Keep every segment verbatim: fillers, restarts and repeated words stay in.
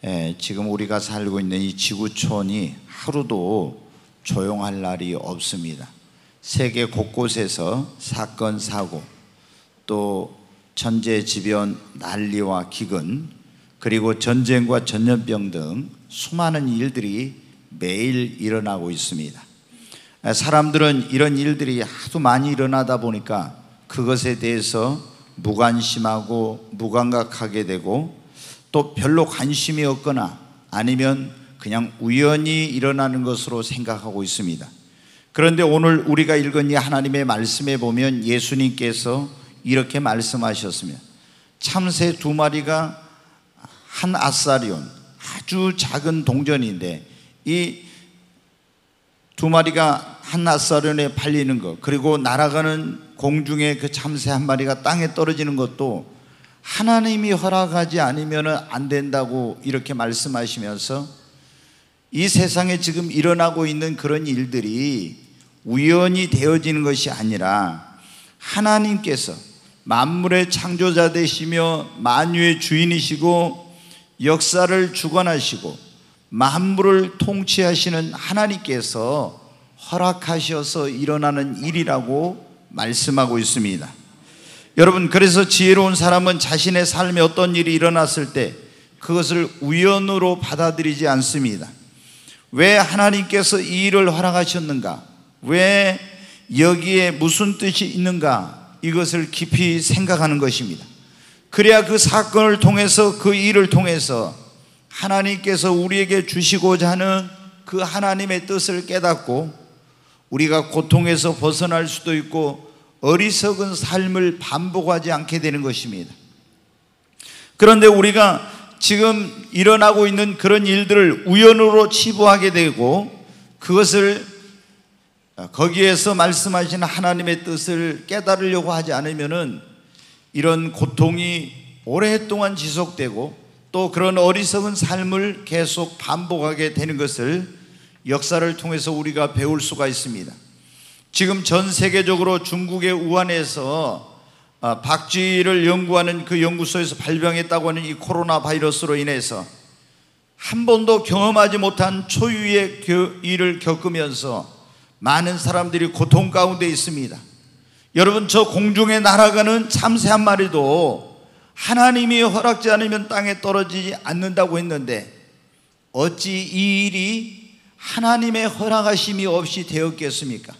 예, 지금 우리가 살고 있는 이 지구촌이 하루도 조용할 날이 없습니다. 세계 곳곳에서 사건, 사고, 또 천재지변, 난리와 기근, 그리고 전쟁과 전염병 등 수많은 일들이 매일 일어나고 있습니다. 사람들은 이런 일들이 하도 많이 일어나다 보니까 그것에 대해서 무관심하고 무감각하게 되고, 또 별로 관심이 없거나 아니면 그냥 우연히 일어나는 것으로 생각하고 있습니다. 그런데 오늘 우리가 읽은 이 하나님의 말씀에 보면 예수님께서 이렇게 말씀하셨습니다. 참새 두 마리가 한 아사리온, 아주 작은 동전인데 이 두 마리가 한 아사리온에 팔리는 것, 그리고 날아가는 공중에 그 참새 한 마리가 땅에 떨어지는 것도 하나님이 허락하지 않으면 안 된다고 이렇게 말씀하시면서, 이 세상에 지금 일어나고 있는 그런 일들이 우연히 되어지는 것이 아니라 하나님께서 만물의 창조자 되시며 만유의 주인이시고 역사를 주관하시고 만물을 통치하시는 하나님께서 허락하셔서 일어나는 일이라고 말씀하고 있습니다. 여러분, 그래서 지혜로운 사람은 자신의 삶에 어떤 일이 일어났을 때 그것을 우연으로 받아들이지 않습니다. 왜 하나님께서 이 일을 허락하셨는가? 왜 여기에 무슨 뜻이 있는가? 이것을 깊이 생각하는 것입니다. 그래야 그 사건을 통해서, 그 일을 통해서 하나님께서 우리에게 주시고자 하는 그 하나님의 뜻을 깨닫고 우리가 고통에서 벗어날 수도 있고 어리석은 삶을 반복하지 않게 되는 것입니다. 그런데 우리가 지금 일어나고 있는 그런 일들을 우연으로 치부하게 되고, 그것을 거기에서 말씀하시는 하나님의 뜻을 깨달으려고 하지 않으면은 이런 고통이 오랫동안 지속되고 또 그런 어리석은 삶을 계속 반복하게 되는 것을 역사를 통해서 우리가 배울 수가 있습니다. 지금 전 세계적으로 중국의 우한에서 박쥐를 연구하는 그 연구소에서 발병했다고 하는 이 코로나 바이러스로 인해서 한 번도 경험하지 못한 초유의 일을 겪으면서 많은 사람들이 고통 가운데 있습니다. 여러분, 저 공중에 날아가는 참새 한 마리도 하나님이 허락지 않으면 땅에 떨어지지 않는다고 했는데 어찌 이 일이 하나님의 허락하심이 없이 되었겠습니까?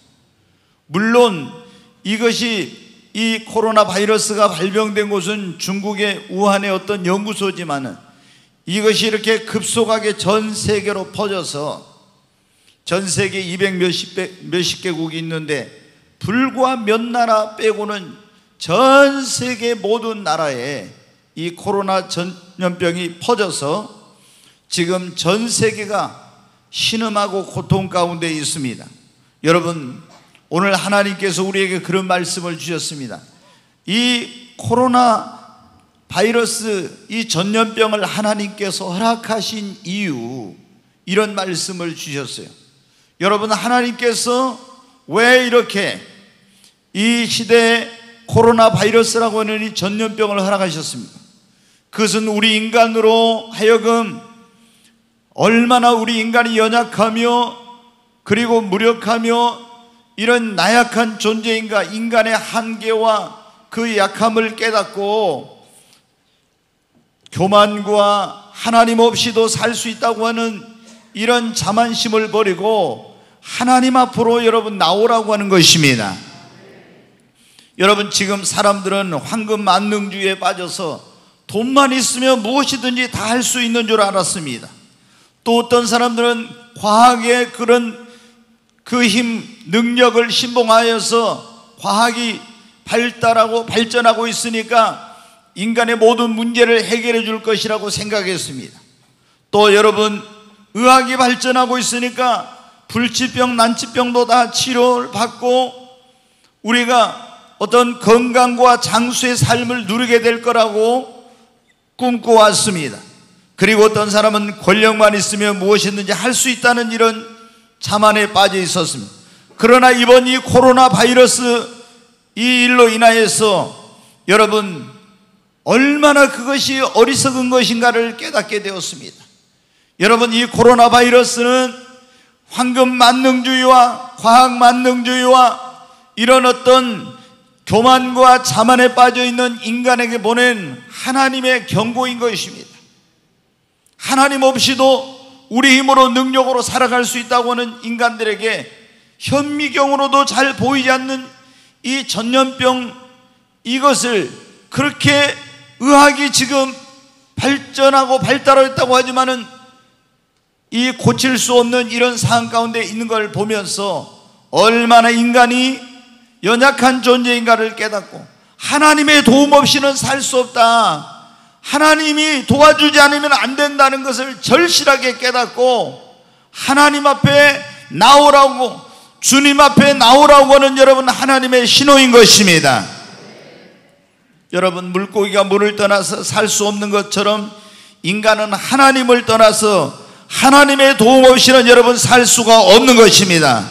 물론 이것이, 이 코로나 바이러스가 발병된 곳은 중국의 우한의 어떤 연구소지만은 이것이 이렇게 급속하게 전 세계로 퍼져서 전 세계 이백 몇십, 몇십 개국이 있는데 불과 몇 나라 빼고는 전 세계 모든 나라에 이 코로나 전염병이 퍼져서 지금 전 세계가 신음하고 고통 가운데 있습니다. 여러분, 오늘 하나님께서 우리에게 그런 말씀을 주셨습니다. 이 코로나 바이러스, 이 전염병을 하나님께서 허락하신 이유, 이런 말씀을 주셨어요. 여러분, 하나님께서 왜 이렇게 이 시대에 코로나 바이러스라고 하는 이 전염병을 허락하셨습니까? 그것은 우리 인간으로 하여금 얼마나 우리 인간이 연약하며 그리고 무력하며 이런 나약한 존재인가, 인간의 한계와 그 약함을 깨닫고 교만과 하나님 없이도 살 수 있다고 하는 이런 자만심을 버리고 하나님 앞으로 여러분 나오라고 하는 것입니다. 여러분, 지금 사람들은 황금 만능주의에 빠져서 돈만 있으면 무엇이든지 다 할 수 있는 줄 알았습니다. 또 어떤 사람들은 과학의 그런 그 힘, 능력을 신봉하여서 과학이 발달하고 발전하고 있으니까 인간의 모든 문제를 해결해 줄 것이라고 생각했습니다. 또 여러분, 의학이 발전하고 있으니까 불치병, 난치병도 다 치료를 받고 우리가 어떤 건강과 장수의 삶을 누리게 될 거라고 꿈꿔왔습니다. 그리고 어떤 사람은 권력만 있으면 무엇이든지 할 수 있다는 이런 자만에 빠져 있었습니다. 그러나 이번 이 코로나 바이러스 이 일로 인하여서 여러분 얼마나 그것이 어리석은 것인가를 깨닫게 되었습니다. 여러분, 이 코로나 바이러스는 황금 만능주의와 과학 만능주의와 이런 어떤 교만과 자만에 빠져 있는 인간에게 보낸 하나님의 경고인 것입니다. 하나님 없이도 우리 힘으로 능력으로 살아갈 수 있다고 하는 인간들에게 현미경으로도 잘 보이지 않는 이 전염병, 이것을 그렇게 의학이 지금 발전하고 발달했다고 하지만은 이 고칠 수 없는 이런 상황 가운데 있는 걸 보면서 얼마나 인간이 연약한 존재인가를 깨닫고 하나님의 도움 없이는 살 수 없다, 하나님이 도와주지 않으면 안 된다는 것을 절실하게 깨닫고 하나님 앞에 나오라고, 주님 앞에 나오라고 하는 여러분 하나님의 신호인 것입니다. 여러분, 물고기가 물을 떠나서 살 수 없는 것처럼 인간은 하나님을 떠나서 하나님의 도움 없이는 여러분 살 수가 없는 것입니다.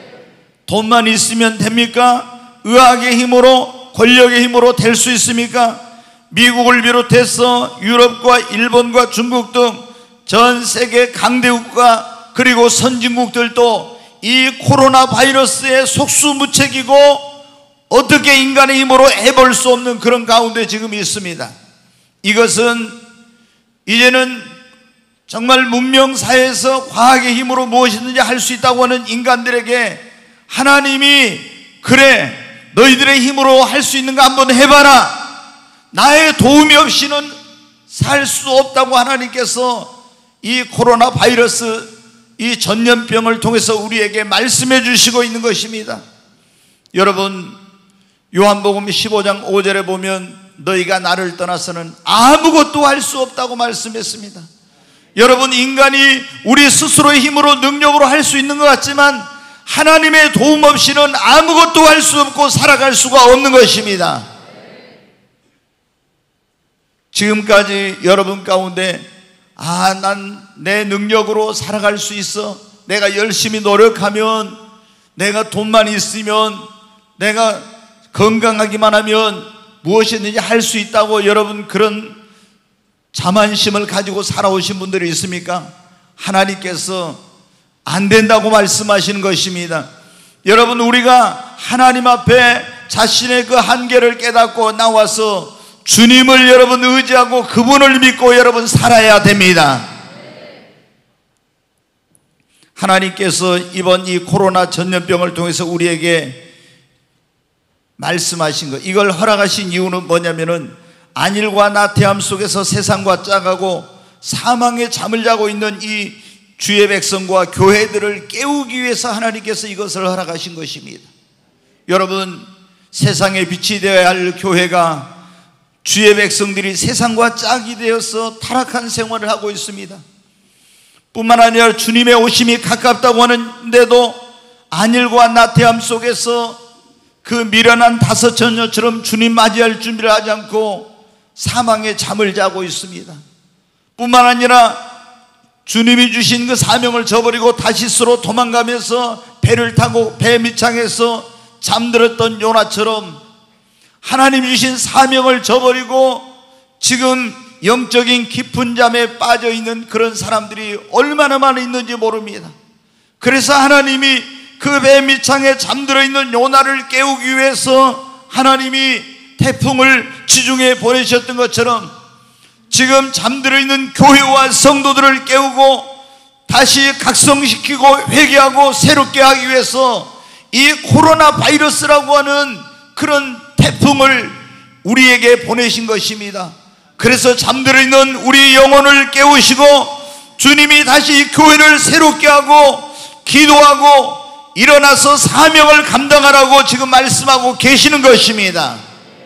돈만 있으면 됩니까? 의학의 힘으로, 권력의 힘으로 될 수 있습니까? 미국을 비롯해서 유럽과 일본과 중국 등 전 세계 강대국과 그리고 선진국들도 이 코로나 바이러스의 속수무책이고 어떻게 인간의 힘으로 해볼 수 없는 그런 가운데 지금 있습니다. 이것은 이제는 정말 문명사회에서 과학의 힘으로 무엇이든지 할 수 있다고 하는 인간들에게 하나님이, 그래 너희들의 힘으로 할 수 있는 거 한번 해봐라, 나의 도움이 없이는 살 수 없다고 하나님께서 이 코로나 바이러스, 이 전염병을 통해서 우리에게 말씀해 주시고 있는 것입니다. 여러분, 요한복음 십오 장 오 절에 보면 너희가 나를 떠나서는 아무것도 할 수 없다고 말씀했습니다. 여러분, 인간이 우리 스스로의 힘으로 능력으로 할 수 있는 것 같지만 하나님의 도움 없이는 아무것도 할 수 없고 살아갈 수가 없는 것입니다. 지금까지 여러분 가운데 아, 난 내 능력으로 살아갈 수 있어, 내가 열심히 노력하면, 내가 돈만 있으면, 내가 건강하기만 하면 무엇이든지 할 수 있다고 여러분 그런 자만심을 가지고 살아오신 분들이 있습니까? 하나님께서 안 된다고 말씀하시는 것입니다. 여러분, 우리가 하나님 앞에 자신의 그 한계를 깨닫고 나와서 주님을 여러분 의지하고 그분을 믿고 여러분 살아야 됩니다. 하나님께서 이번 이 코로나 전염병을 통해서 우리에게 말씀하신 것, 이걸 허락하신 이유는 뭐냐면은 안일과 나태함 속에서 세상과 짜가고 사망의 잠을 자고 있는 이 주의 백성과 교회들을 깨우기 위해서 하나님께서 이것을 허락하신 것입니다. 여러분, 세상의 빛이 되어야 할 교회가, 주의 백성들이 세상과 짝이 되어서 타락한 생활을 하고 있습니다. 뿐만 아니라 주님의 오심이 가깝다고 하는데도 안일과 나태함 속에서 그 미련한 다섯 처녀처럼 주님 맞이할 준비를 하지 않고 사망의 잠을 자고 있습니다. 뿐만 아니라 주님이 주신 그 사명을 저버리고 다시스로 도망가면서 배를 타고 배 밑창에서 잠들었던 요나처럼 하나님이 주신 사명을 저버리고 지금 영적인 깊은 잠에 빠져 있는 그런 사람들이 얼마나 많이 있는지 모릅니다. 그래서 하나님이 그 배 밑창에 잠들어 있는 요나를 깨우기 위해서 하나님이 태풍을 지중해에 보내셨던 것처럼 지금 잠들어 있는 교회와 성도들을 깨우고 다시 각성시키고 회개하고 새롭게 하기 위해서 이 코로나 바이러스라고 하는 그런 태풍을 우리에게 보내신 것입니다. 그래서 잠들어 있는 우리 영혼을 깨우시고 주님이 다시 교회를 새롭게 하고 기도하고 일어나서 사명을 감당하라고 지금 말씀하고 계시는 것입니다.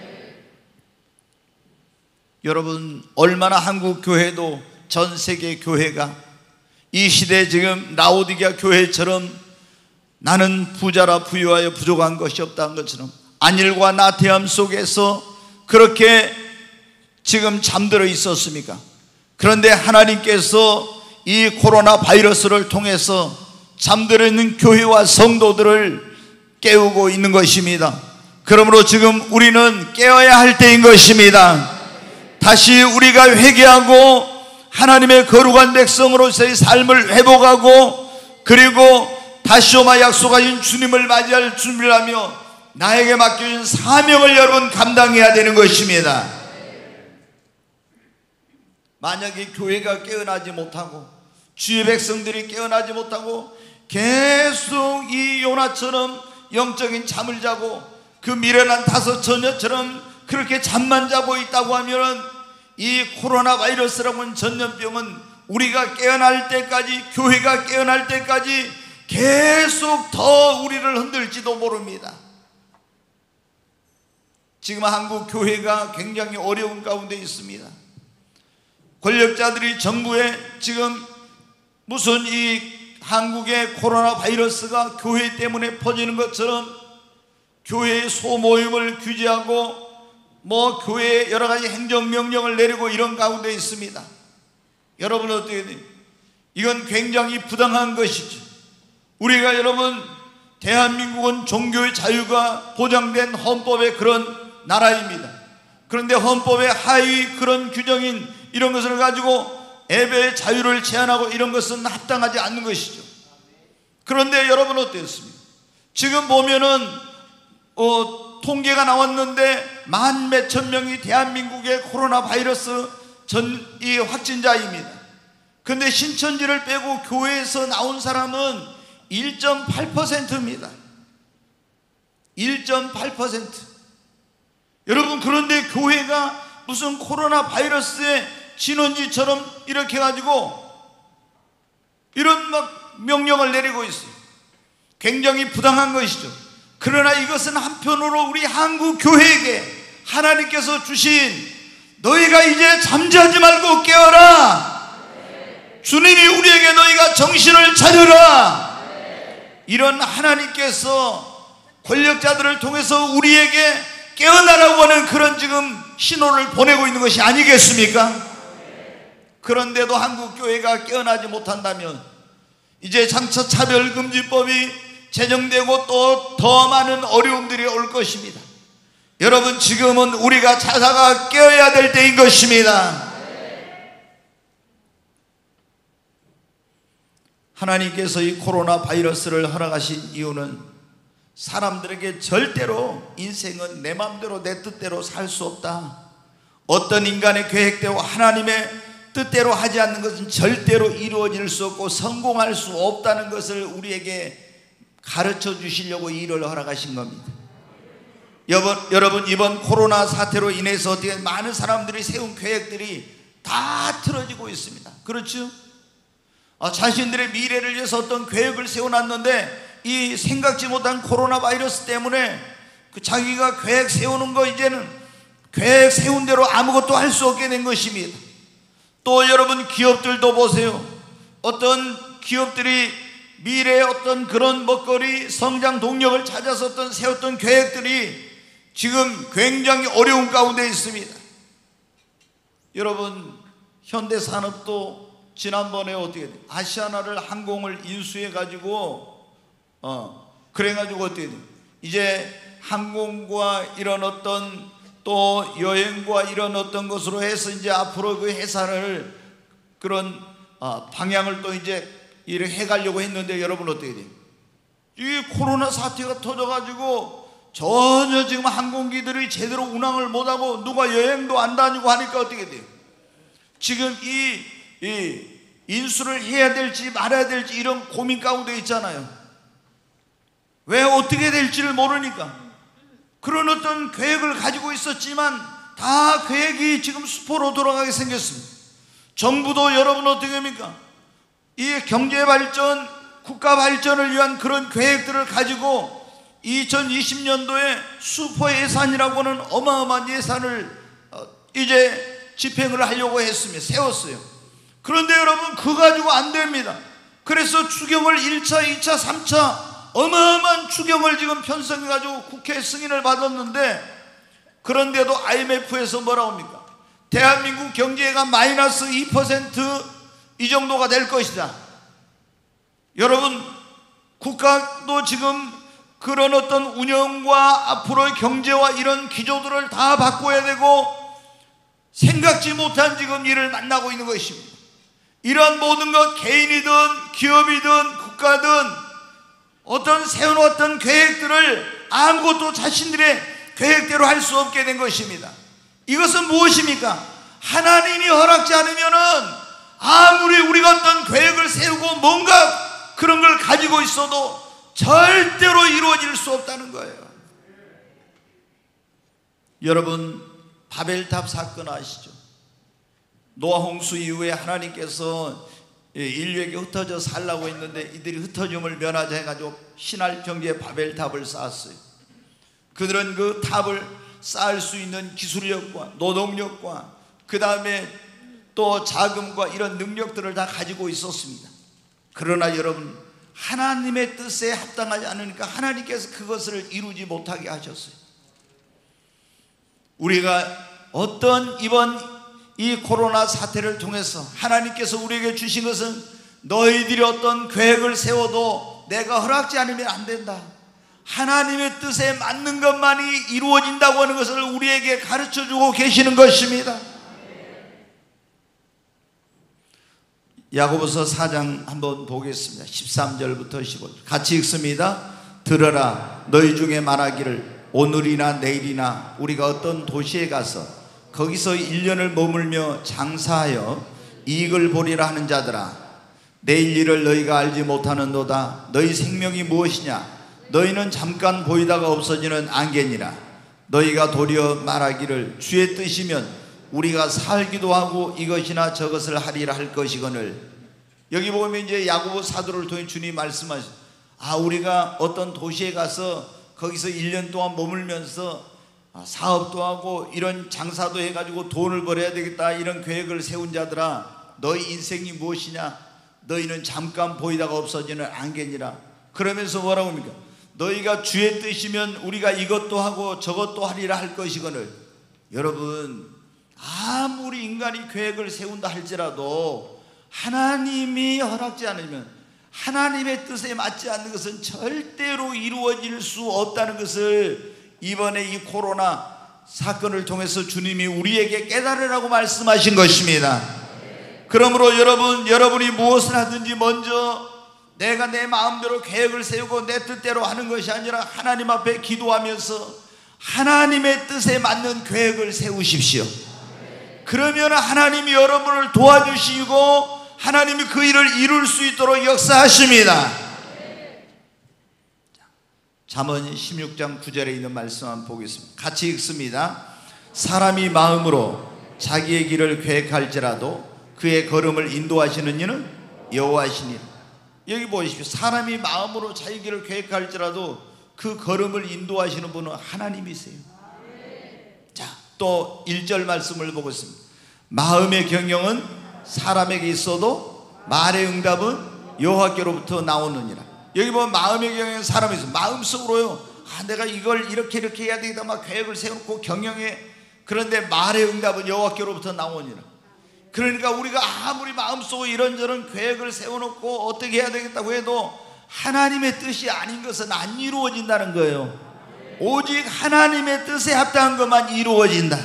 여러분, 얼마나 한국 교회도 전 세계 교회가 이 시대에 지금 라오디게아 교회처럼 나는 부자라 부유하여 부족한 것이 없다는 것처럼 안일과 나태함 속에서 그렇게 지금 잠들어 있었습니까? 그런데 하나님께서 이 코로나 바이러스를 통해서 잠들어 있는 교회와 성도들을 깨우고 있는 것입니다. 그러므로 지금 우리는 깨어야 할 때인 것입니다. 다시 우리가 회개하고 하나님의 거룩한 백성으로서의 삶을 회복하고, 그리고 다시 오마 약속하신 주님을 맞이할 준비를 하며 나에게 맡겨진 사명을 여러분 감당해야 되는 것입니다. 만약에 교회가 깨어나지 못하고 주의 백성들이 깨어나지 못하고 계속 이 요나처럼 영적인 잠을 자고 그 미련한 다섯 처녀처럼 그렇게 잠만 자고 있다고 하면 이 코로나 바이러스라고 하는 전염병은 우리가 깨어날 때까지, 교회가 깨어날 때까지 계속 더 우리를 흔들지도 모릅니다. 지금 한국 교회가 굉장히 어려운 가운데 있습니다. 권력자들이 정부에 지금 무슨 이 한국의 코로나 바이러스가 교회 때문에 퍼지는 것처럼 교회의 소모임을 규제하고 뭐 교회에 여러 가지 행정명령을 내리고 이런 가운데 있습니다. 여러분 어떻게 돼요? 이건 굉장히 부당한 것이죠. 우리가 여러분 대한민국은 종교의 자유가 보장된 헌법의 그런 나라입니다. 그런데 헌법의 하위 그런 규정인 이런 것을 가지고 예배의 자유를 제한하고 이런 것은 합당하지 않는 것이죠. 그런데 여러분 어땠습니까? 지금 보면은 어, 통계가 나왔는데 만 몇천 명이 대한민국의 코로나 바이러스 전, 이 확진자입니다. 그런데 신천지를 빼고 교회에서 나온 사람은 일 점 팔 퍼센트입니다. 일 점 팔 퍼센트. 여러분, 그런데 교회가 무슨 코로나 바이러스의 진원지처럼 이렇게 해가지고 이런 막 명령을 내리고 있어요. 굉장히 부당한 것이죠. 그러나 이것은 한편으로 우리 한국 교회에게 하나님께서 주신, 너희가 이제 잠자지 말고 깨어라, 주님이 우리에게 너희가 정신을 차려라, 이런 하나님께서 권력자들을 통해서 우리에게 깨어나라고 하는 그런 지금 신호를 보내고 있는 것이 아니겠습니까? 그런데도 한국 교회가 깨어나지 못한다면 이제 장차 차별금지법이 제정되고 또 더 많은 어려움들이 올 것입니다. 여러분, 지금은 우리가 자사가 깨어야 될 때인 것입니다. 하나님께서 이 코로나 바이러스를 허락하신 이유는 사람들에게 절대로 인생은 내 마음대로 내 뜻대로 살 수 없다, 어떤 인간의 계획대로 하나님의 뜻대로 하지 않는 것은 절대로 이루어질 수 없고 성공할 수 없다는 것을 우리에게 가르쳐 주시려고 이 일을 허락하신 겁니다. 여러분, 여러분 이번 코로나 사태로 인해서 어떻게 많은 사람들이 세운 계획들이 다 틀어지고 있습니다. 그렇죠? 아, 자신들의 미래를 위해서 어떤 계획을 세워놨는데 이 생각지 못한 코로나 바이러스 때문에 그 자기가 계획 세우는 거 이제는 계획 세운 대로 아무것도 할 수 없게 된 것입니다. 또 여러분, 기업들도 보세요. 어떤 기업들이 미래의 어떤 그런 먹거리 성장 동력을 찾아서 어떤 세웠던 계획들이 지금 굉장히 어려운 가운데 있습니다. 여러분, 현대산업도 지난번에 어떻게 돼요? 아시아나를 항공을 인수해 가지고 어 그래 가지고 어떻게 돼요? 이제 항공과 이런 어떤 또 여행과 이런 어떤 것으로 해서 이제 앞으로 그 회사를 그런 어 방향을 또 이제 이렇게 해가려고 했는데 여러분 어떻게 돼요? 이 코로나 사태가 터져가지고 전혀 지금 항공기들이 제대로 운항을 못하고 누가 여행도 안 다니고 하니까 어떻게 돼요? 지금 이, 이 인수를 해야 될지 말아야 될지 이런 고민 가운데 있잖아요. 왜 어떻게 될지를 모르니까 그런 어떤 계획을 가지고 있었지만 다 계획이 지금 수포로 돌아가게 생겼습니다. 정부도 여러분 어떻게 합니까? 이 경제 발전, 국가 발전을 위한 그런 계획들을 가지고 이천이십 년도에 슈퍼 예산이라고 하는 어마어마한 예산을 이제 집행을 하려고 했으며 세웠어요. 그런데 여러분, 그거 가지고 안 됩니다. 그래서 추경을 일 차, 이 차, 삼 차 어마어마한 추경을 지금 편성해 가지고 국회 승인을 받았는데, 그런데도 아이엠에프에서 뭐라고 합니까? 대한민국 경제가 마이너스 이 퍼센트 이 정도가 될 것이다. 여러분, 국가도 지금 그런 어떤 운영과 앞으로의 경제와 이런 기조들을 다 바꿔야 되고 생각지 못한 지금 일을 만나고 있는 것입니다. 이런 모든 것, 개인이든 기업이든 국가든 어떤 세워놓았던 계획들을 아무것도 자신들의 계획대로 할 수 없게 된 것입니다. 이것은 무엇입니까? 하나님이 허락지 않으면은 아무리 우리가 어떤 계획을 세우고 뭔가 그런 걸 가지고 있어도 절대로 이루어질 수 없다는 거예요. 여러분, 바벨탑 사건 아시죠? 노아 홍수 이후에 하나님께서 인류에게 흩어져 살라고 했는데 이들이 흩어짐을 면하자 해가지고 신할 경지에 바벨탑을 쌓았어요. 그들은 그 탑을 쌓을 수 있는 기술력과 노동력과 그 다음에 또 자금과 이런 능력들을 다 가지고 있었습니다. 그러나 여러분, 하나님의 뜻에 합당하지 않으니까 하나님께서 그것을 이루지 못하게 하셨어요. 우리가 어떤 이번 이 코로나 사태를 통해서 하나님께서 우리에게 주신 것은 너희들이 어떤 계획을 세워도 내가 허락지 않으면 안 된다, 하나님의 뜻에 맞는 것만이 이루어진다고 하는 것을 우리에게 가르쳐주고 계시는 것입니다. 야고보서 사 장 한번 보겠습니다. 십삼 절부터 십오 절 같이 읽습니다. 들어라, 너희 중에 말하기를 오늘이나 내일이나 우리가 어떤 도시에 가서 거기서 일 년을 머물며 장사하여 이익을 보리라 하는 자들아, 내일 일을 너희가 알지 못하는도다. 너희 생명이 무엇이냐? 너희는 잠깐 보이다가 없어지는 안개니라. 너희가 도리어 말하기를 주의 뜻이면 우리가 살기도 하고 이것이나 저것을 하리라 할 것이거늘. 여기 보면 이제 야고보 사도를 통해 주님 말씀하시죠. 아, 우리가 어떤 도시에 가서 거기서 일 년 동안 머물면서 사업도 하고 이런 장사도 해가지고 돈을 벌어야 되겠다, 이런 계획을 세운 자들아, 너희 인생이 무엇이냐? 너희는 잠깐 보이다가 없어지는 안개니라. 그러면서 뭐라고 합니까? 너희가 주의 뜻이면 우리가 이것도 하고 저것도 하리라 할 것이거늘. 여러분, 아무리 인간이 계획을 세운다 할지라도 하나님이 허락지 않으면, 하나님의 뜻에 맞지 않는 것은 절대로 이루어질 수 없다는 것을 이번에 이 코로나 사건을 통해서 주님이 우리에게 깨달으라고 말씀하신 것입니다. 그러므로 여러분, 여러분이 무엇을 하든지 먼저 내가 내 마음대로 계획을 세우고 내 뜻대로 하는 것이 아니라 하나님 앞에 기도하면서 하나님의 뜻에 맞는 계획을 세우십시오. 그러면 하나님이 여러분을 도와주시고 하나님이 그 일을 이룰 수 있도록 역사하십니다. 잠언 십육 장 구 절에 있는 말씀 한번 보겠습니다. 같이 읽습니다. 사람이 마음으로 자기의 길을 계획할지라도 그의 걸음을 인도하시는 이는 여호와시니라. 여기 보십시오. 사람이 마음으로 자기 길을 계획할지라도 그 걸음을 인도하시는 분은 하나님이세요. 자, 또 일 절 말씀을 보고 있습니다. 마음의 경영은 사람에게 있어도 말의 응답은 여호와께로부터 나오느니라. 여기 보면 마음의 경영은 사람이 있어요. 마음속으로요, 아, 내가 이걸 이렇게 이렇게 해야 되겠다 막 계획을 세우고 경영해. 그런데 말의 응답은 여호와께로부터 나오니라. 그러니까 우리가 아무리 마음속에 이런저런 계획을 세워놓고 어떻게 해야 되겠다고 해도 하나님의 뜻이 아닌 것은 안 이루어진다는 거예요. 오직 하나님의 뜻에 합당한 것만 이루어진다.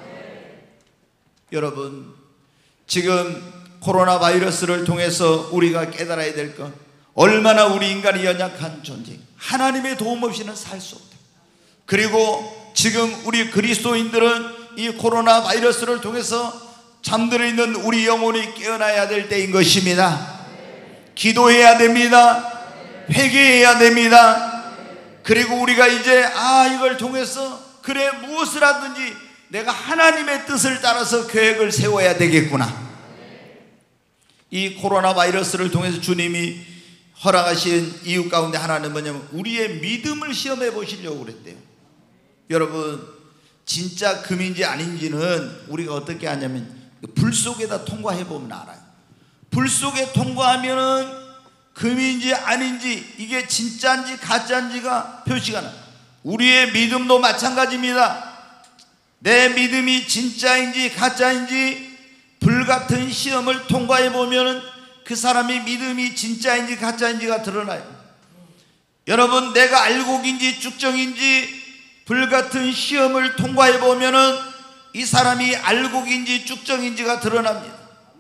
여러분, 지금 코로나 바이러스를 통해서 우리가 깨달아야 될 것, 얼마나 우리 인간이 연약한 존재, 하나님의 도움 없이는 살 수 없다. 그리고 지금 우리 그리스도인들은 이 코로나 바이러스를 통해서 잠들어 있는 우리 영혼이 깨어나야 될 때인 것입니다. 기도해야 됩니다. 회개해야 됩니다. 그리고 우리가 이제 아, 이걸 통해서 그래, 무엇을 하든지 내가 하나님의 뜻을 따라서 계획을 세워야 되겠구나. 이 코로나 바이러스를 통해서 주님이 허락하신 이유 가운데 하나는 뭐냐면 우리의 믿음을 시험해 보시려고 그랬대요. 여러분, 진짜 금인지 아닌지는 우리가 어떻게 하냐면 불 속에다 통과해 보면 알아요. 불 속에 통과하면은 금인지 아닌지, 이게 진짜인지 가짜인지가 표시가 나요. 우리의 믿음도 마찬가지입니다. 내 믿음이 진짜인지 가짜인지 불같은 시험을 통과해 보면은 그 사람의 믿음이 진짜인지 가짜인지가 드러나요. 여러분, 내가 알곡인지 쭉정인지 불같은 시험을 통과해 보면은 이 사람이 알곡인지 쭉정인지가 드러납니다.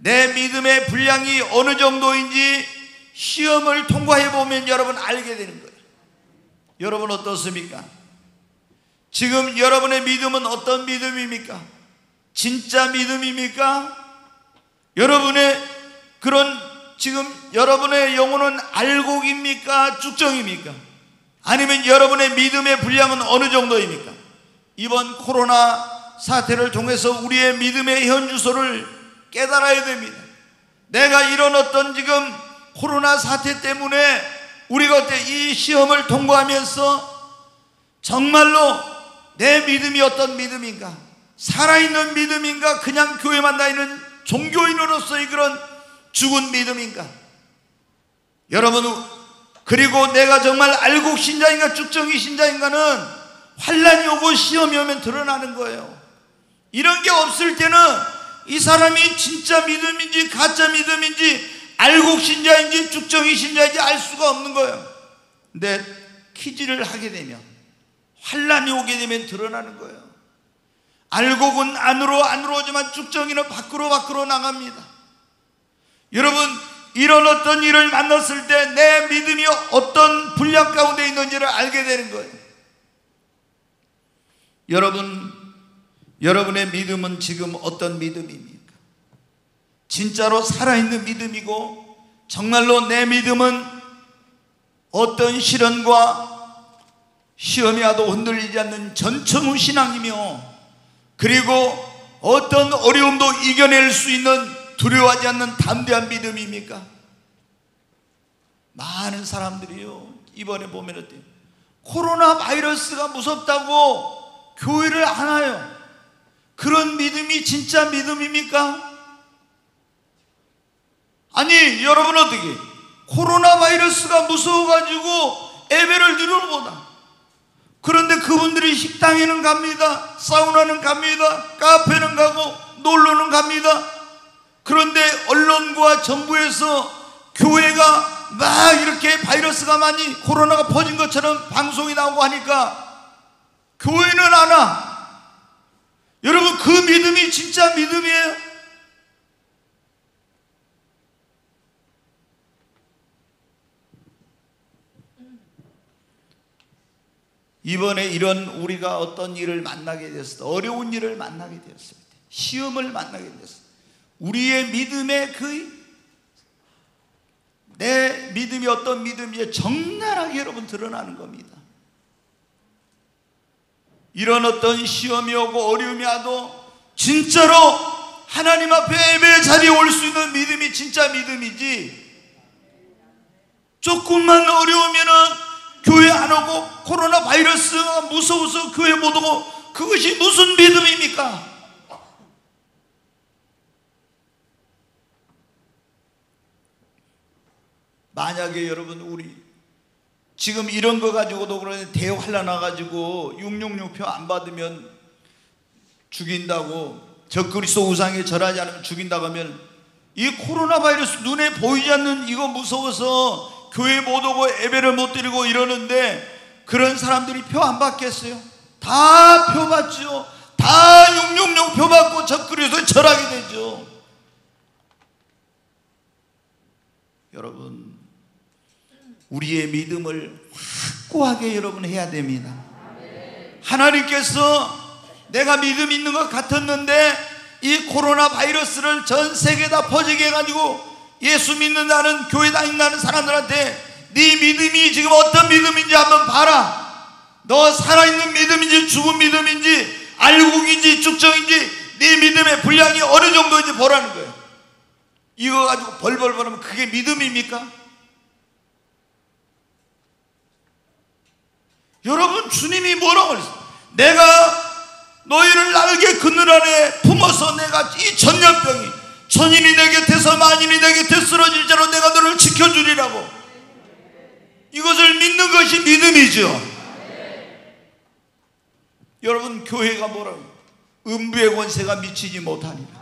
내 믿음의 분량이 어느 정도인지 시험을 통과해 보면 여러분 알게 되는 거예요. 여러분 어떻습니까? 지금 여러분의 믿음은 어떤 믿음입니까? 진짜 믿음입니까? 여러분의 그런 지금 여러분의 영혼은 알곡입니까? 쭉정입니까? 아니면 여러분의 믿음의 분량은 어느 정도입니까? 이번 코로나 사태를 통해서 우리의 믿음의 현주소를 깨달아야 됩니다. 내가 이런 어떤 지금 코로나 사태 때문에 우리가 어때 이 시험을 통과하면서 정말로 내 믿음이 어떤 믿음인가? 살아있는 믿음인가? 그냥 교회만 다니는 종교인으로서의 그런 죽은 믿음인가? 여러분, 그리고 내가 정말 알곡 신자인가 쭉정이 신자인가는 환난이 오고 시험이 오면 드러나는 거예요. 이런 게 없을 때는 이 사람이 진짜 믿음인지 가짜 믿음인지 알곡 신자인지 쭉정이 신자인지 알 수가 없는 거예요. 근데 퀴즈를 하게 되면 환난이 오게 되면 드러나는 거예요. 알곡은 안으로 안으로 오지만 쭉정이는 밖으로 밖으로 나갑니다. 여러분, 이런 어떤 일을 만났을 때 내 믿음이 어떤 분량 가운데 있는지를 알게 되는 거예요. 여러분, 여러분의 믿음은 지금 어떤 믿음입니까? 진짜로 살아있는 믿음이고 정말로 내 믿음은 어떤 시련과 시험이 와도 흔들리지 않는 전천후 신앙이며, 그리고 어떤 어려움도 이겨낼 수 있는 두려워하지 않는 담대한 믿음입니까? 많은 사람들이요, 이번에 보면 어때요? 코로나 바이러스가 무섭다고 교회를 안 와요. 그런 믿음이 진짜 믿음입니까? 아니, 여러분 어떻게 코로나 바이러스가 무서워가지고 예배를 드리러 보다. 그런데 그분들이 식당에는 갑니다. 사우나는 갑니다. 카페는 가고 놀러는 갑니다. 그런데 언론과 정부에서 교회가 막 이렇게 바이러스가 많이 코로나가 퍼진 것처럼 방송이 나오고 하니까 교회는 안 와. 여러분, 그 믿음이 진짜 믿음이에요? 이번에 이런 우리가 어떤 일을 만나게 되었을 때, 어려운 일을 만나게 되었을 때, 시험을 만나게 되었을 때, 우리의 믿음의 그 내 믿음이 어떤 믿음인지 적나라하게 여러분 드러나는 겁니다. 이런 어떤 시험이 오고 어려움이 와도 진짜로 하나님 앞에 예배 자리에 올 수 있는 믿음이 진짜 믿음이지, 조금만 어려우면은 교회 안 오고 코로나 바이러스가 무서워서 교회 못 오고, 그것이 무슨 믿음입니까? 만약에 여러분 우리 지금 이런 거 가지고도 그러는데 대환란 와가지고 육육육 표 안 받으면 죽인다고, 적그리스도 우상에 절하지 않으면 죽인다고 하면, 이 코로나 바이러스 눈에 보이지 않는 이거 무서워서 교회 못 오고 예배를 못 드리고 이러는데 그런 사람들이 표 안 받겠어요? 다 표 받죠. 다 육육육 표 받고 적그리스도에 절하게 되죠. 여러분, 우리의 믿음을 확고하게 여러분 해야 됩니다. 하나님께서 내가 믿음 있는 것 같았는데 이 코로나 바이러스를 전 세계에 다 퍼지게 해가지고 예수 믿는다는, 교회 다닌다는 사람들한테 네 믿음이 지금 어떤 믿음인지 한번 봐라. 너 살아있는 믿음인지 죽은 믿음인지 알곡인지 쭉정인지 네 믿음의 분량이 어느 정도인지 보라는 거예요. 이거 가지고 벌벌 벌하면 그게 믿음입니까? 여러분, 주님이 뭐라고 그랬어요? 내가 너희를 날개 그늘 안에 품어서 내가 이 전염병이 천인이 내 곁에서 만인이 내 곁에 쓰러질지라도 내가 너를 지켜주리라고. 이것을 믿는 것이 믿음이죠. 여러분, 교회가 뭐라고? 음부의 권세가 미치지 못하니라.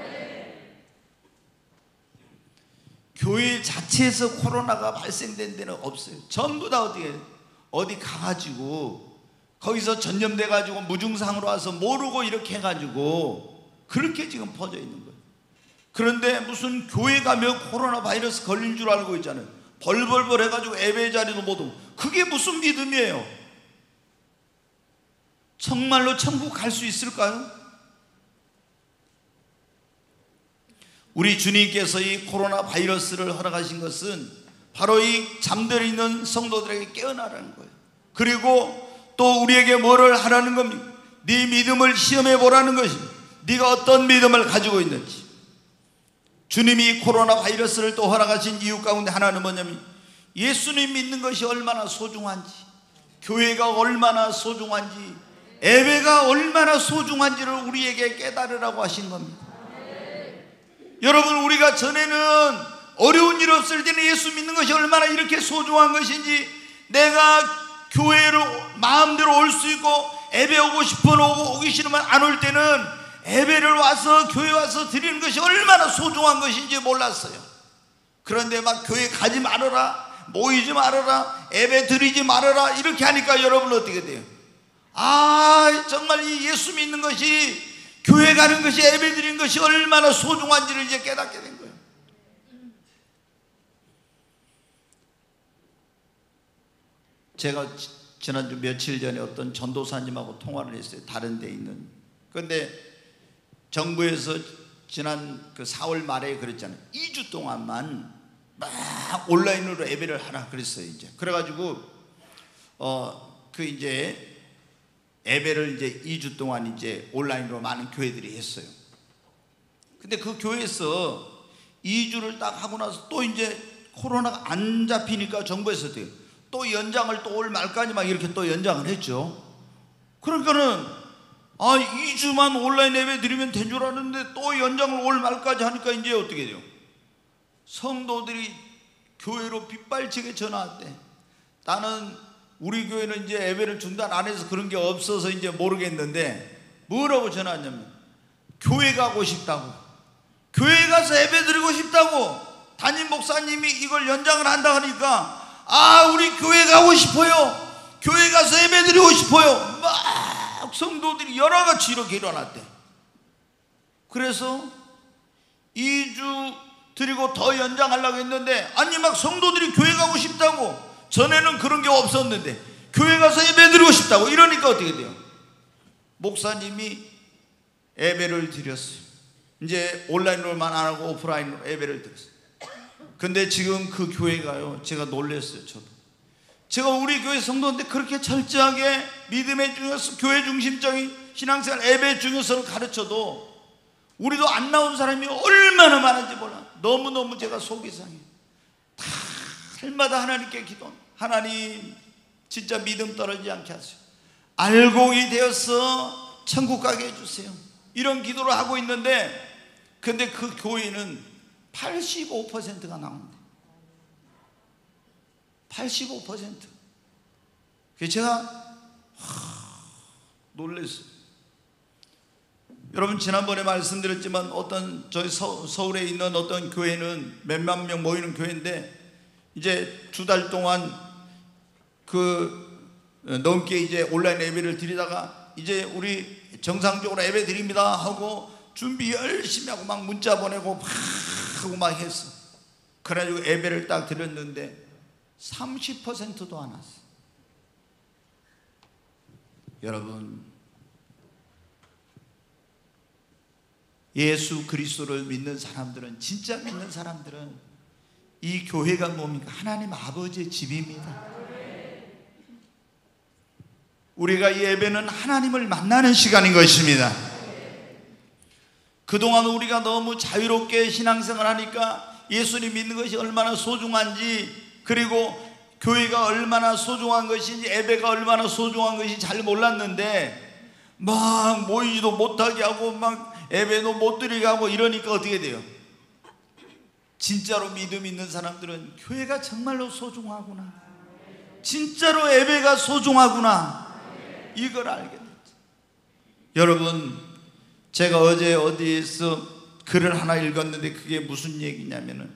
교회 자체에서 코로나가 발생된 데는 없어요. 전부 다 어디에 어디 가가지고 거기서 전염돼가지고 무증상으로 와서 모르고 이렇게 해가지고 그렇게 지금 퍼져 있는 거예요. 그런데 무슨 교회 가면 코로나 바이러스 걸린 줄 알고 있잖아요. 벌벌벌 해가지고 예배 자리도 못 오고. 그게 무슨 믿음이에요? 정말로 천국 갈 수 있을까요? 우리 주님께서 이 코로나 바이러스를 허락하신 것은 바로 이 잠들어 있는 성도들에게 깨어나라는 거예요. 그리고 또 우리에게 뭐를 하라는 겁니까? 네 믿음을 시험해 보라는 것입니다. 네가 어떤 믿음을 가지고 있는지. 주님이 코로나 바이러스를 또 허락하신 이유 가운데 하나는 뭐냐면 예수님 믿는 것이 얼마나 소중한지, 교회가 얼마나 소중한지, 예배가 얼마나 소중한지를 우리에게 깨달으라고 하신 겁니다. 여러분, 우리가 전에는 어려운 일 없을 때는 예수 믿는 것이 얼마나 이렇게 소중한 것인지, 내가 교회로 마음대로 올 수 있고 예배 오고 싶어 오고 오기 싫으면 안 올 때는 예배를 와서 교회 와서 드리는 것이 얼마나 소중한 것인지 몰랐어요. 그런데 막 교회 가지 말아라, 모이지 말아라, 예배 드리지 말아라 이렇게 하니까 여러분 어떻게 돼요? 아, 정말 이 예수 믿는 것이, 교회 가는 것이, 예배 드리는 것이 얼마나 소중한지를 이제 깨닫게 된 거예요. 제가 지난주 며칠 전에 어떤 전도사님하고 통화를 했어요. 다른 데 있는. 그런데 정부에서 지난 그 사월 말에 그랬잖아요. 이 주 동안만 막 온라인으로 예배를 하라 그랬어요. 이제 그래가지고 어 그 이제 예배를 이제 이 주 동안 이제 온라인으로 많은 교회들이 했어요. 근데 그 교회에서 이 주를 딱 하고 나서 또 이제 코로나가 안 잡히니까 정부에서 또 연장을 또 올 말까지 막 이렇게 또 연장을 했죠. 그러니까는 아, 이 주만 온라인 예배 드리면 된 줄 알았는데 또 연장을 올 말까지 하니까 이제 어떻게 돼요? 성도들이 교회로 빗발치게 전화 왔대. 나는 우리 교회는 이제 예배를 중단 안 해서 그런 게 없어서 이제 모르겠는데 뭐라고 전화 왔냐면 교회 가고 싶다고, 교회 가서 예배 드리고 싶다고. 담임 목사님이 이걸 연장을 한다 하니까 아, 우리 교회 가고 싶어요, 교회 가서 예배 드리고 싶어요. 막 성도들이 여러 가지 이렇게 일어났대. 그래서 이 주 드리고 더 연장하려고 했는데 아니 막 성도들이 교회 가고 싶다고, 전에는 그런 게 없었는데 교회 가서 예배 드리고 싶다고 이러니까 어떻게 돼요? 목사님이 예배를 드렸어요. 이제 온라인으로만 안 하고 오프라인으로 예배를 드렸어요. 근데 지금 그 교회가요, 제가 놀랐어요. 저도 제가 우리 교회 성도인데 그렇게 철저하게 믿음의 중요성, 교회 중심적인 신앙생활, 예배 중요성을 가르쳐도 우리도 안 나온 사람이 얼마나 많은지 몰라. 너무너무 제가 속이 상해요. 다 날마다 하나님께 기도합니다. 하나님 진짜 믿음 떨어지지 않게 하세요. 알곡이 되어서 천국 가게 해주세요. 이런 기도를 하고 있는데 근데 그 교회는 팔십오 퍼센트가 나옵니다. 팔십오 퍼센트. 그래서 제가 하, 놀랐어요. 여러분, 지난번에 말씀드렸지만 어떤 저희 서, 서울에 있는 어떤 교회는 몇만 명 모이는 교회인데 이제 두 달 동안 그 넘게 이제 온라인 예배를 드리다가 이제 우리 정상적으로 예배 드립니다 하고 준비 열심히 하고 막 문자 보내고 막 하고 막 했어. 그래가지고 예배를 딱 드렸는데 삼십 퍼센트도 안 왔어. 여러분, 예수 그리스도를 믿는 사람들은, 진짜 믿는 사람들은 이 교회가 뭡니까? 하나님 아버지의 집입니다. 우리가 이 예배는 하나님을 만나는 시간인 것입니다. 그동안 우리가 너무 자유롭게 신앙생활 하니까 예수님 믿는 것이 얼마나 소중한지, 그리고 교회가 얼마나 소중한 것인지, 예배가 얼마나 소중한 것인지 잘 몰랐는데 막 모이지도 못하게 하고 막 예배도 못 드리게 하고 이러니까 어떻게 돼요? 진짜로 믿음 있는 사람들은 교회가 정말로 소중하구나, 진짜로 예배가 소중하구나, 이걸 알게 됐죠. 여러분, 제가 어제 어디에서 글을 하나 읽었는데 그게 무슨 얘기냐면은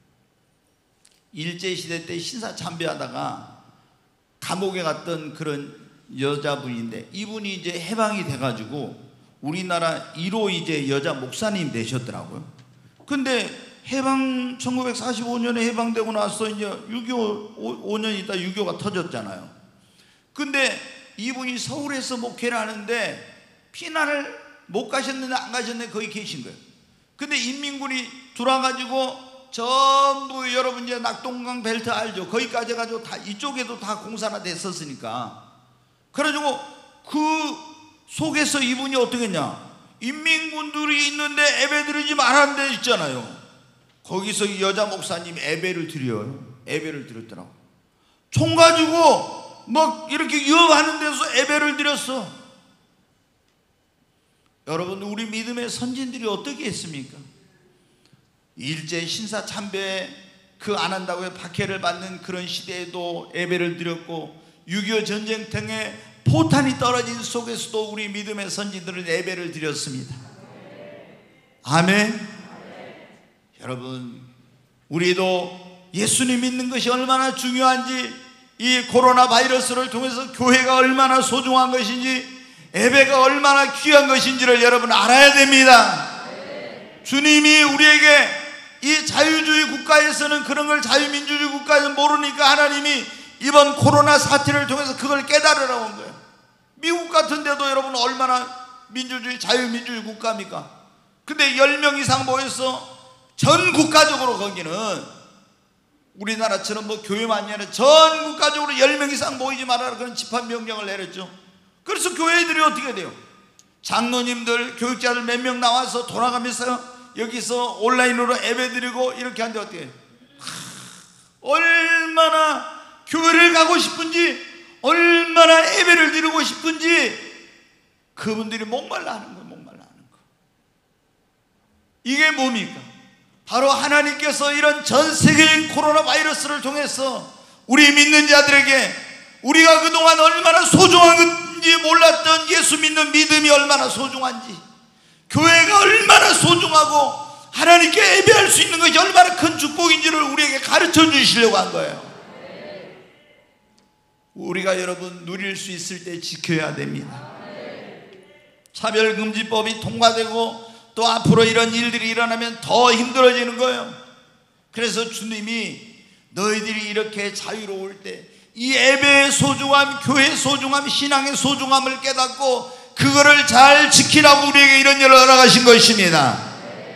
일제시대 때 신사참배하다가 감옥에 갔던 그런 여자분인데 이분이 이제 해방이 돼가지고 우리나라 일 호 이제 여자 목사님 되셨더라고요. 근데 해방 천구백사십오 년에 해방되고 나서 이제 육이오 오 년 있다 육이오가 터졌잖아요. 근데 이분이 서울에서 목회를 하는데 피난을 못 가셨는데 안 가셨는데 거기 계신 거예요. 근데 인민군이 들어와가지고 전부 여러분 이제 낙동강 벨트 알죠? 거기까지 해가지고 다 이쪽에도 다 공사가 됐었으니까. 그래가지고 그 속에서 이분이 어떻게 했냐? 인민군들이 있는데 예배 드리지 말라는 데 있잖아요. 거기서 여자 목사님이 예배를 드려요. 예배를 드렸더라고. 총 가지고 막 이렇게 위협하는 데서 예배를 드렸어. 여러분, 우리 믿음의 선진들이 어떻게 했습니까? 일제 신사 참배 그 안 한다고 박해를 받는 그런 시대에도 예배를 드렸고, 육이오 전쟁통에 포탄이 떨어진 속에서도 우리 믿음의 선진들은 예배를 드렸습니다. 아멘. 여러분, 우리도 예수님 믿는 것이 얼마나 중요한지, 이 코로나 바이러스를 통해서 교회가 얼마나 소중한 것인지, 예배가 얼마나 귀한 것인지를 여러분 알아야 됩니다. 주님이 우리에게 이 자유주의 국가에서는 그런 걸 자유민주주의 국가에서 모르니까 하나님이 이번 코로나 사태를 통해서 그걸 깨달으라고 한 거예요. 미국 같은 데도 여러분 얼마나 민주주의 자유민주주의 국가입니까? 근데 열 명 이상 모여서 전 국가적으로, 거기는 우리나라처럼 뭐 교회만이 아니라 전 국가적으로 열 명 이상 모이지 말아라 그런 집합 명령을 내렸죠. 그래서 교회들이 어떻게 돼요? 장로님들, 교육자들 몇 명 나와서 돌아가면서 여기서 온라인으로 예배 드리고 이렇게 하는데 어떻게 해요? 얼마나 교회를 가고 싶은지, 얼마나 예배를 드리고 싶은지 그분들이 목말라 하는 거예요. 목말라 하는 거. 이게 뭡니까? 바로 하나님께서 이런 전 세계적인 코로나 바이러스를 통해서 우리 믿는 자들에게 우리가 그동안 얼마나 소중한지 몰랐던 예수 믿는 믿음이 얼마나 소중한지, 교회가 얼마나 소중하고 하나님께 예배할 수 있는 것이 얼마나 큰 축복인지를 우리에게 가르쳐 주시려고 한 거예요. 우리가 여러분 누릴 수 있을 때 지켜야 됩니다. 차별금지법이 통과되고 또 앞으로 이런 일들이 일어나면 더 힘들어지는 거예요. 그래서 주님이 너희들이 이렇게 자유로울 때 이 예배의 소중함, 교회의 소중함, 신앙의 소중함을 깨닫고 그거를 잘 지키라고 우리에게 이런 일을 허락하신 것입니다.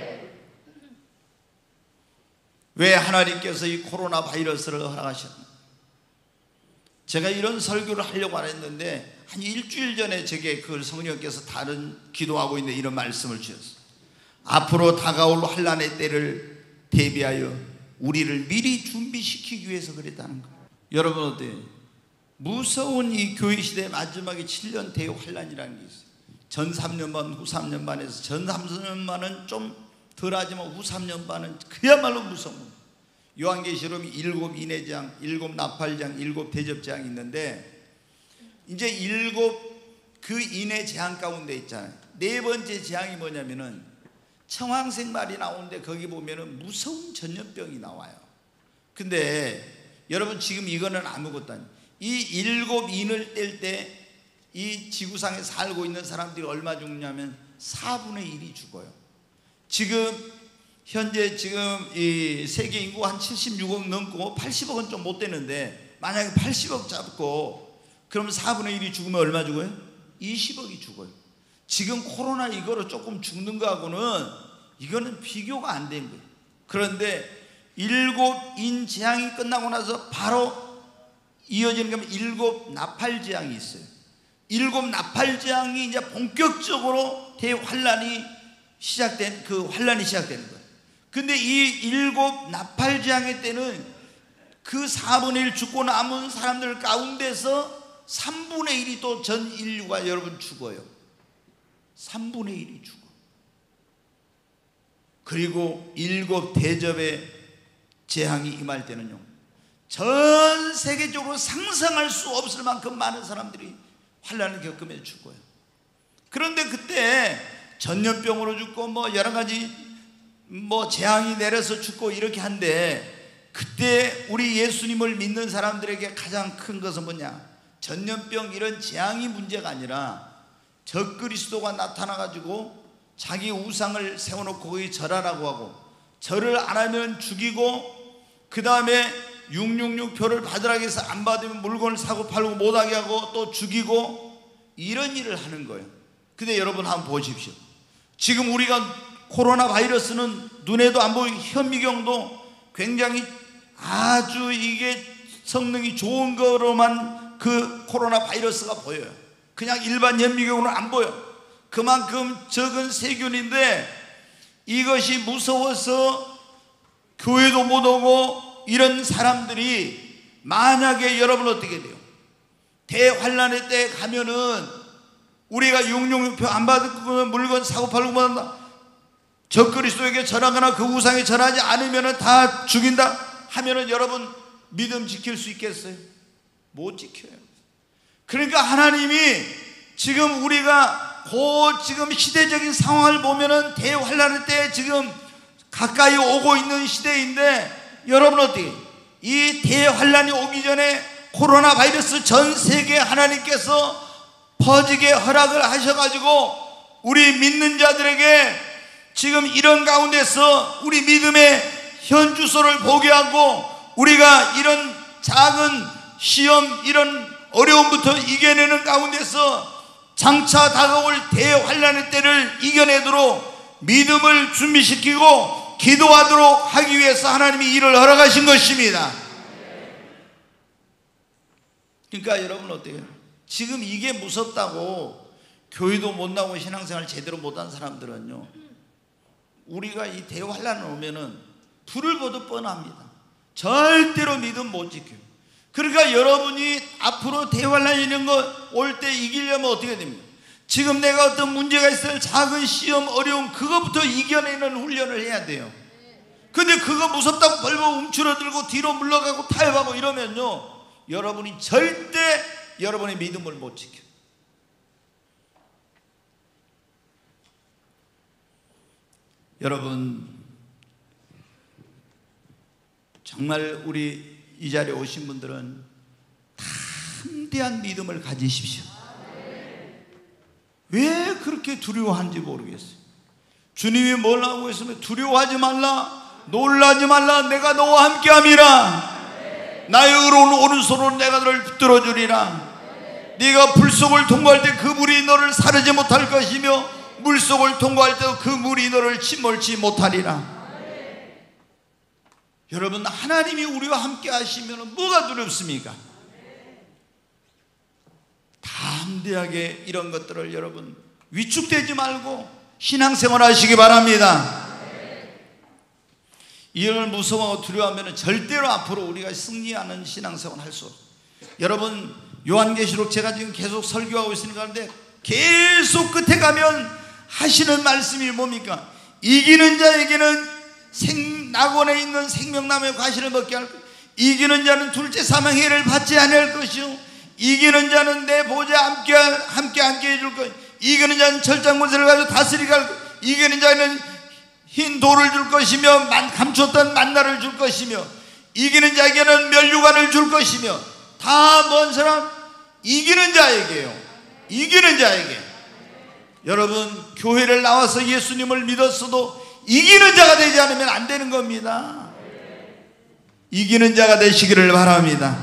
왜 하나님께서 이 코로나 바이러스를 허락하셨나? 제가 이런 설교를 하려고 안 했는데 한 일주일 전에 제게 그걸 성령께서 다른 기도하고 있는데 이런 말씀을 주셨어요. 앞으로 다가올 환난의 때를 대비하여 우리를 미리 준비시키기 위해서 그랬다는 거예요. 여러분 어때요? 무서운 이 교회 시대 마지막에 칠 년 대의 환난이라는 게 있어요. 전 삼 년 반, 후 삼 년 반에서 전 삼 년 반은 좀 덜하지만 후 삼 년 반은 그야말로 무서운 거예요. 요한계시록이 일곱 인해장, 일곱 나팔장, 일곱 대접장이 있는데 이제 일곱 그 인해 재앙 가운데 있잖아요. 네 번째 재앙이 뭐냐면은 청황색 말이 나오는데 거기 보면은 무서운 전염병이 나와요. 근데 여러분 지금 이거는 아무것도 아니에요. 이 일곱 인을 뗄 때 이 지구상에 살고 있는 사람들이 얼마 죽냐면 사분의 일이 죽어요. 지금 현재 지금 이 세계 인구 한 칠십육억 넘고 팔십억은 좀 못 되는데 만약에 팔십억 잡고 그러면 사분의 일이 죽으면 얼마 죽어요? 이십억이 죽어요. 지금 코로나 이거로 조금 죽는 거하고는 이거는 비교가 안 된 거예요. 그런데 일곱 인 재앙이 끝나고 나서 바로 이어지는 게 일곱 나팔 재앙이 있어요. 일곱 나팔 재앙이 이제 본격적으로 대환란이 시작된 그 환란이 시작되는 거예요. 근데 이 일곱 나팔 재앙의 때는 그 사분의 일 죽고 남은 사람들 가운데서 삼분의 일이 또 전 인류가 여러분 죽어요. 삼분의 일이 죽어. 그리고 일곱 대접의 재앙이 임할 때는요, 전 세계적으로 상상할 수 없을 만큼 많은 사람들이 환난을 겪으며 죽어요. 그런데 그때 전염병으로 죽고 뭐 여러 가지 뭐 재앙이 내려서 죽고 이렇게 한데, 그때 우리 예수님을 믿는 사람들에게 가장 큰 것은 뭐냐? 전염병 이런 재앙이 문제가 아니라 적그리스도가 나타나가지고 자기 우상을 세워놓고 거기 절하라고 하고 절을 안 하면 죽이고, 그 다음에 육육육 표를 받으라고 해서 안 받으면 물건을 사고 팔고 못하게 하고 또 죽이고, 이런 일을 하는 거예요. 근데 여러분 한번 보십시오. 지금 우리가 코로나 바이러스는 눈에도 안 보이고 현미경도 굉장히 아주 이게 성능이 좋은 거로만 그 코로나 바이러스가 보여요. 그냥 일반 현미경으로는 안 보여. 그만큼 적은 세균인데 이것이 무서워서 교회도 못 오고 이런 사람들이 만약에 여러분 어떻게 돼요? 대환란의 때 가면은 우리가 육육육 표 안 받고 물건 사고 팔고 한다. 적그리스도에게 절하거나 그 우상에 절하지 않으면 다 죽인다 하면은 여러분 믿음 지킬 수 있겠어요? 못 지켜요. 그러니까 하나님이 지금 우리가 그 지금 시대적인 상황을 보면은 대환란의 때 지금 가까이 오고 있는 시대인데, 여러분 어떻게 이 대환란이 오기 전에 코로나 바이러스 전 세계 하나님께서 퍼지게 허락을 하셔가지고 우리 믿는 자들에게 지금 이런 가운데서 우리 믿음의 현주소를 보게 하고, 우리가 이런 작은 시험 이런 어려움부터 이겨내는 가운데서 장차 다가올 대환란의 때를 이겨내도록 믿음을 준비시키고 기도하도록 하기 위해서 하나님이 이를 허락하신 것입니다. 그러니까 여러분 어때요? 지금 이게 무섭다고 교회도 못 나오고 신앙생활 제대로 못한 사람들은요, 우리가 이 대환란을 오면은 불을 보듯 뻔합니다. 절대로 믿음 못 지켜요. 그러니까 여러분이 앞으로 대환란 이런 거 올 때 이기려면 어떻게 됩니까? 지금 내가 어떤 문제가 있을 작은 시험 어려움 그거부터 이겨내는 훈련을 해야 돼요. 근데 그거 무섭다고 벌벌 움츠러들고 뒤로 물러가고 타협하고 이러면요, 여러분이 절대 여러분의 믿음을 못 지켜요. 여러분 정말 우리 이 자리에 오신 분들은 담대한 믿음을 가지십시오. 왜 그렇게 두려워하는지 모르겠어요. 주님이 뭘 하고 있으면 두려워하지 말라, 놀라지 말라, 내가 너와 함께함이라. 나의 의로운 오른손으로 내가 너를 붙들어 주리라. 네가 불 속을 통과할 때 그 물이 너를 사르지 못할 것이며 물 속을 통과할 때도 그 물이 너를 침몰치 못하리라. 여러분 하나님이 우리와 함께 하시면 뭐가 두렵습니까? 담대하게 이런 것들을 여러분 위축되지 말고 신앙생활 하시기 바랍니다. 이걸 무서워하고 두려워하면 절대로 앞으로 우리가 승리하는 신앙생활 할 수 없어요. 여러분 요한계시록 제가 지금 계속 설교하고 있으니까 하는데 계속 끝에 가면 하시는 말씀이 뭡니까? 이기는 자에게는 생, 낙원에 있는 생명나무의 과실을 먹게 할 것, 이기는 자는 둘째 사망해를 받지 않을 것이요 이기는 자는 내 보좌에 함께, 함께 함께 해줄 것, 이기는 자는 철장문세를 가지고 다스리게 할 것, 이기는 자는 흰 돌을 줄 것이며 감췄던 만나를 줄 것이며 이기는 자에게는 멸류관을 줄 것이며, 다 뭔 사람? 이기는 자에게요. 이기는 자에게. 여러분 교회를 나와서 예수님을 믿었어도 이기는 자가 되지 않으면 안 되는 겁니다. 이기는 자가 되시기를 바랍니다.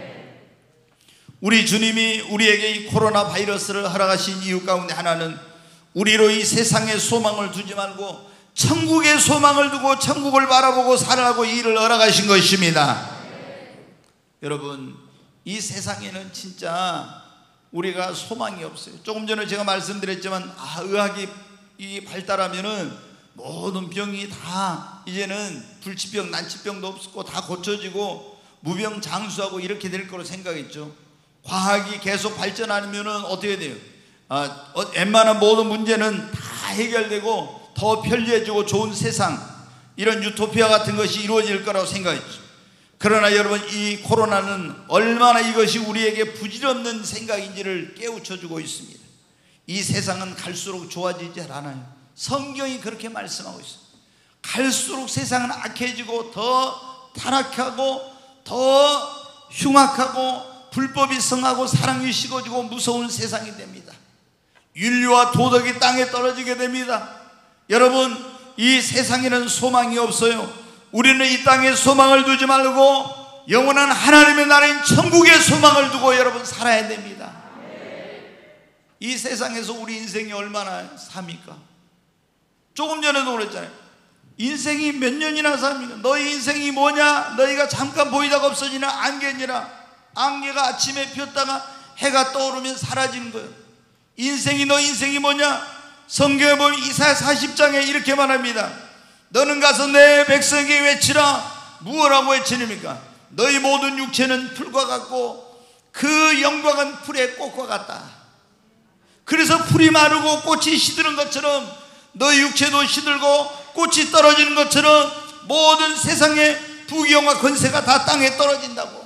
우리 주님이 우리에게 이 코로나 바이러스를 허락하신 이유 가운데 하나는 우리로 이 세상의 소망을 두지 말고 천국의 소망을 두고 천국을 바라보고 살아가고 일을 허락하신 것입니다. 여러분 이 세상에는 진짜 우리가 소망이 없어요. 조금 전에 제가 말씀드렸지만 아, 의학이 이 발달하면은 모든 병이 다 이제는 불치병 난치병도 없고 다 고쳐지고 무병장수하고 이렇게 될 거로 생각했죠. 과학이 계속 발전하면은 어떻게 돼요? 아, 웬만한 모든 문제는 다 해결되고 더 편리해지고 좋은 세상, 이런 유토피아 같은 것이 이루어질 거라고 생각했죠. 그러나 여러분 이 코로나는 얼마나 이것이 우리에게 부질없는 생각인지를 깨우쳐주고 있습니다. 이 세상은 갈수록 좋아지지 않아요. 성경이 그렇게 말씀하고 있어요. 갈수록 세상은 악해지고 더 타락하고 더 흉악하고 불법이 성하고 사랑이 식어지고 무서운 세상이 됩니다. 윤리와 도덕이 땅에 떨어지게 됩니다. 여러분 이 세상에는 소망이 없어요. 우리는 이 땅에 소망을 두지 말고 영원한 하나님의 나라인 천국에 소망을 두고 여러분 살아야 됩니다. 이 세상에서 우리 인생이 얼마나 삽니까? 조금 전에도 그랬잖아요. 인생이 몇 년이나 삽니까? 너희 인생이 뭐냐? 너희가 잠깐 보이다가 없어지는 안개니라. 안개가 아침에 폈다가 해가 떠오르면 사라지는 거예요. 인생이 너 인생이 뭐냐? 성경에 보면 이사야 사십 장에 이렇게 말합니다. 너는 가서 내 백성에게 외치라. 무엇라고 외치십니까? 너희 모든 육체는 풀과 같고 그 영광은 풀의 꽃과 같다. 그래서 풀이 마르고 꽃이 시드는 것처럼 너희 육체도 시들고 꽃이 떨어지는 것처럼 모든 세상의 부귀영화 권세가 다 땅에 떨어진다고.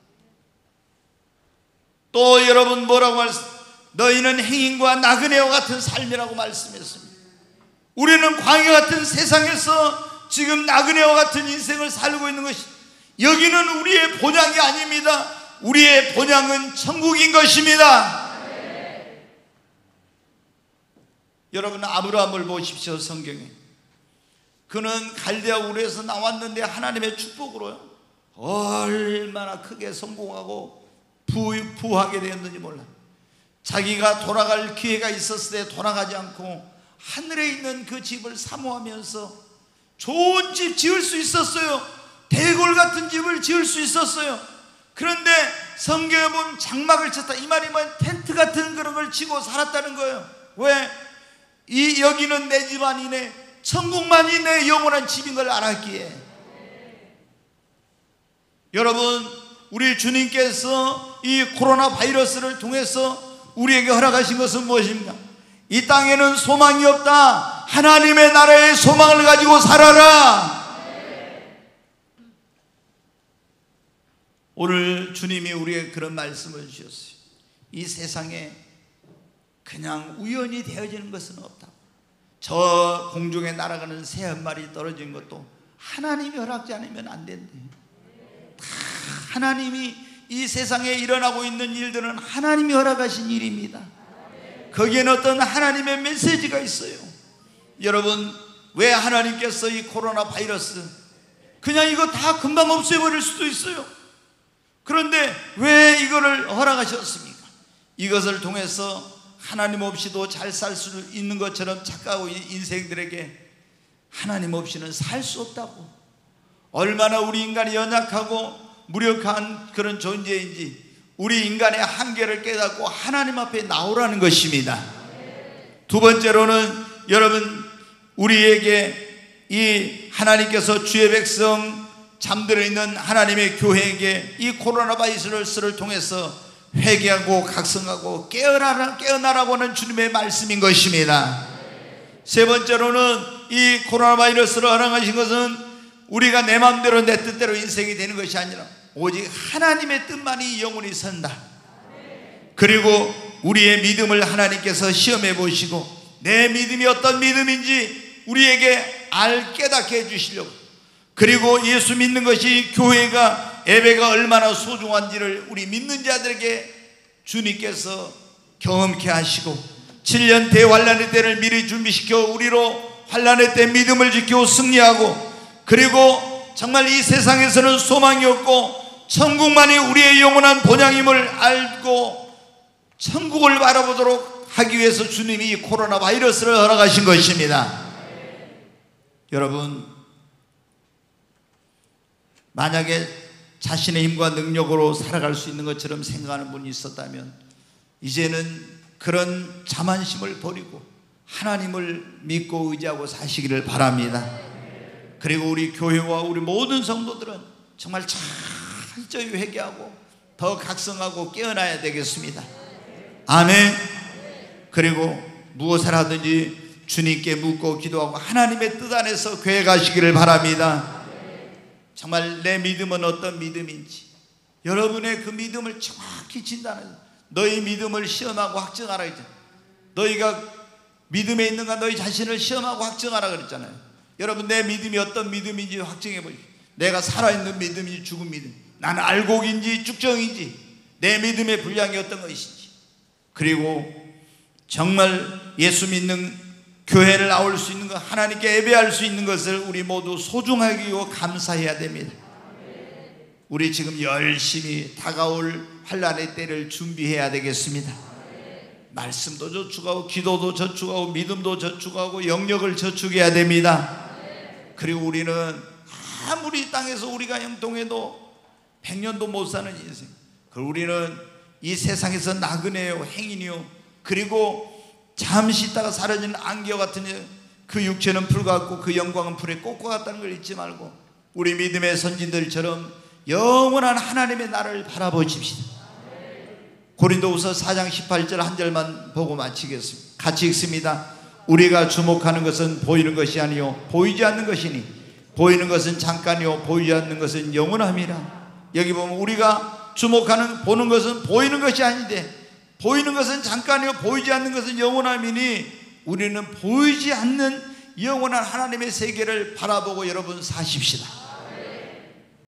또 여러분 뭐라고 말씀? 너희는 행인과 나그네와 같은 삶이라고 말씀했습니다. 우리는 광야 같은 세상에서 지금 나그네와 같은 인생을 살고 있는 것이, 여기는 우리의 본향이 아닙니다. 우리의 본향은 천국인 것입니다. 네. 여러분 아브라함을 보십시오. 성경에 그는 갈대아 우르에서 나왔는데 하나님의 축복으로요 얼마나 크게 성공하고 부, 부하게 되었는지 몰라요. 자기가 돌아갈 기회가 있었을 때 돌아가지 않고 하늘에 있는 그 집을 사모하면서 좋은 집 지을 수 있었어요. 대골 같은 집을 지을 수 있었어요. 그런데 성경에 보면 장막을 쳤다. 이 말이 뭐야? 텐트 같은 그런 걸 치고 살았다는 거예요. 왜? 이 여기는 내 집 아니네, 천국만이 내 영원한 집인 걸 알았기에. 여러분 우리 주님께서 이 코로나 바이러스를 통해서 우리에게 허락하신 것은 무엇입니까? 이 땅에는 소망이 없다. 하나님의 나라의 소망을 가지고 살아라. 오늘 주님이 우리에게 그런 말씀을 주셨어요. 이 세상에 그냥 우연히 되어지는 것은 없다. 저 공중에 날아가는 새 한 마리 떨어진 것도 하나님이 허락지 않으면 안 된대. 다 하나님이, 이 세상에 일어나고 있는 일들은 하나님이 허락하신 일입니다. 거기에는 어떤 하나님의 메시지가 있어요. 여러분 왜 하나님께서 이 코로나 바이러스 그냥 이거 다 금방 없애버릴 수도 있어요. 그런데 왜 이거를 허락하셨습니까? 이것을 통해서 하나님 없이도 잘 살 수 있는 것처럼 착각하고 인생들에게 하나님 없이는 살 수 없다고, 얼마나 우리 인간이 연약하고 무력한 그런 존재인지 우리 인간의 한계를 깨닫고 하나님 앞에 나오라는 것입니다. 두 번째로는 여러분 우리에게 이 하나님께서 주의 백성 잠들어 있는 하나님의 교회에게 이 코로나 바이러스를 통해서 회개하고 각성하고 깨어나라, 깨어나라고 하는 주님의 말씀인 것입니다. 세 번째로는 이 코로나 바이러스를 허락하신 것은 우리가 내 마음대로 내 뜻대로 인생이 되는 것이 아니라 오직 하나님의 뜻만이 영원히 선다. 그리고 우리의 믿음을 하나님께서 시험해 보시고 내 믿음이 어떤 믿음인지 우리에게 알 깨닫게 해주시려고, 그리고 예수 믿는 것이 교회가 예배가 얼마나 소중한지를 우리 믿는 자들에게 주님께서 경험케 하시고 칠 년 대환란의 때를 미리 준비시켜 우리로 환란의 때 믿음을 지키고 승리하고, 그리고 정말 이 세상에서는 소망이 없고 천국만이 우리의 영원한 본향임을 알고 천국을 바라보도록 하기 위해서 주님이 이 코로나 바이러스를 허락하신 것입니다. 여러분 만약에 자신의 힘과 능력으로 살아갈 수 있는 것처럼 생각하는 분이 있었다면 이제는 그런 자만심을 버리고 하나님을 믿고 의지하고 사시기를 바랍니다. 그리고 우리 교회와 우리 모든 성도들은 정말 철저히 회개하고 더 각성하고 깨어나야 되겠습니다. 아멘. 그리고 무엇을 하든지 주님께 묻고 기도하고 하나님의 뜻 안에서 교회 가시기를 바랍니다. 정말 내 믿음은 어떤 믿음인지 여러분의 그 믿음을 정확히 진단해서 너희 믿음을 시험하고 확증하라 했잖아요. 너희가 믿음에 있는가 너희 자신을 시험하고 확증하라 그랬잖아요. 여러분 내 믿음이 어떤 믿음인지 확증해 보십시오. 내가 살아있는 믿음인지 죽은 믿음, 나는 알곡인지 쭉정인지 내 믿음의 분량이 어떤 것인지, 그리고 정말 예수 믿는 교회를 나올 수 있는 것, 하나님께 예배할 수 있는 것을 우리 모두 소중하게 여기고 감사해야 됩니다. 우리 지금 열심히 다가올 환난의 때를 준비해야 되겠습니다. 말씀도 저축하고 기도도 저축하고 믿음도 저축하고 영역을 저축해야 됩니다. 그리고 우리는 아무리 땅에서 우리가 형통해도 백 년도 못 사는 인생, 그리고 우리는 이 세상에서 나그네요, 행인이요, 그리고 잠시 있다가 사라지는 안개와 같은 그 육체는 풀 같고 그 영광은 불의 꽃과 같다는 걸 잊지 말고 우리 믿음의 선진들처럼 영원한 하나님의 나라를 바라보십시다. 고린도후서 사 장 십팔 절 한 절만 보고 마치겠습니다. 같이 읽습니다. 우리가 주목하는 것은 보이는 것이 아니요 보이지 않는 것이니 보이는 것은 잠깐이요 보이지 않는 것은 영원함이라. 여기 보면 우리가 주목하는 보는 것은 보이는 것이 아닌데 보이는 것은 잠깐이요 보이지 않는 것은 영원함이니 우리는 보이지 않는 영원한 하나님의 세계를 바라보고 여러분 사십시다.